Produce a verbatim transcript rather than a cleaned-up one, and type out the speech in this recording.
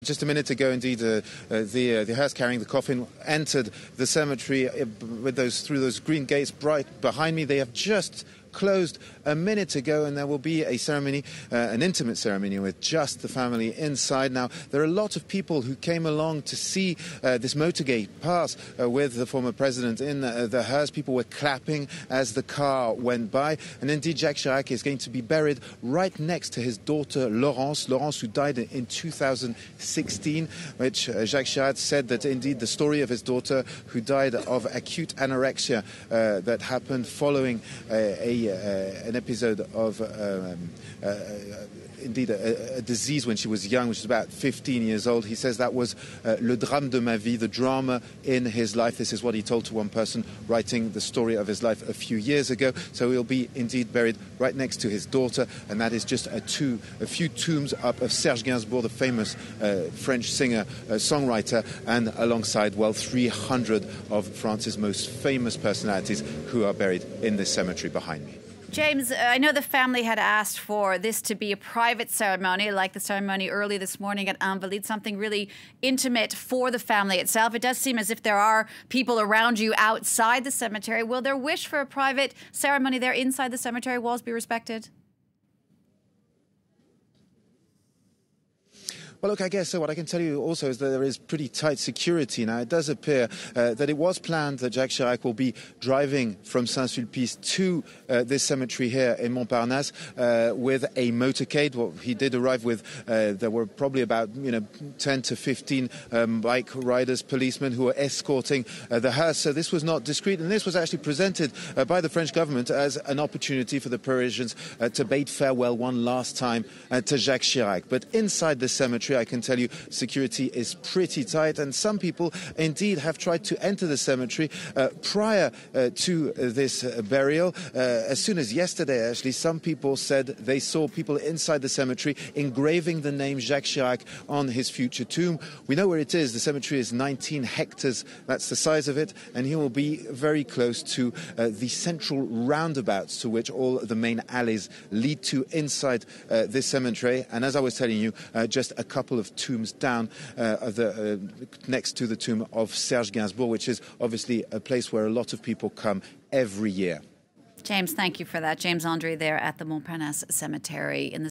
Just a minute ago, indeed, uh, uh, the uh, the hearse carrying the coffin entered the cemetery uh, with those through those green gates right behind me. They have just closed a minute ago, and there will be a ceremony, uh, an intimate ceremony with just the family inside. Now, there are a lot of people who came along to see uh, this motorcade pass uh, with the former president in uh, the hearse. People were clapping as the car went by, and indeed Jacques Chirac is going to be buried right next to his daughter Laurence, Laurence who died in two thousand sixteen, which uh, Jacques Chirac said that indeed the story of his daughter who died of acute anorexia uh, that happened following uh, a Uh, an episode of um, uh, indeed a, a disease when she was young, which was about fifteen years old. He says that was uh, le drame de ma vie, the drama in his life. This is what he told to one person writing the story of his life a few years ago. So he'll be indeed buried right next to his daughter, and that is just a, two, a few tombs up of Serge Gainsbourg, the famous uh, French singer, uh, songwriter, and alongside, well, three hundred of France's most famous personalities who are buried in this cemetery behind me. James, I know the family had asked for this to be a private ceremony, like the ceremony early this morning at Invalides, something really intimate for the family itself. It does seem as if there are people around you outside the cemetery. Will their wish for a private ceremony there inside the cemetery walls be respected? Well, look, I guess so. What I can tell you also is that there is pretty tight security. Now, it does appear uh, that it was planned that Jacques Chirac will be driving from Saint-Sulpice to uh, this cemetery here in Montparnasse uh, with a motorcade. Well, he did arrive with, uh, there were probably about, you know, ten to fifteen um, bike riders, policemen who were escorting uh, the hearse. So this was not discreet. And this was actually presented uh, by the French government as an opportunity for the Parisians uh, to bid farewell one last time uh, to Jacques Chirac. But inside the cemetery, I can tell you, security is pretty tight, and some people indeed have tried to enter the cemetery uh, prior uh, to uh, this uh, burial. Uh, as soon as yesterday, actually, some people said they saw people inside the cemetery engraving the name Jacques Chirac on his future tomb. We know where it is. The cemetery is nineteen hectares. That's the size of it, and he will be very close to uh, the central roundabouts to which all the main alleys lead to inside uh, this cemetery. And as I was telling you, uh, just a couple of tombs down uh, of the, uh, next to the tomb of Serge Gainsbourg, which is obviously a place where a lot of people come every year. James, thank you for that. James Andre there at the Montparnasse Cemetery in the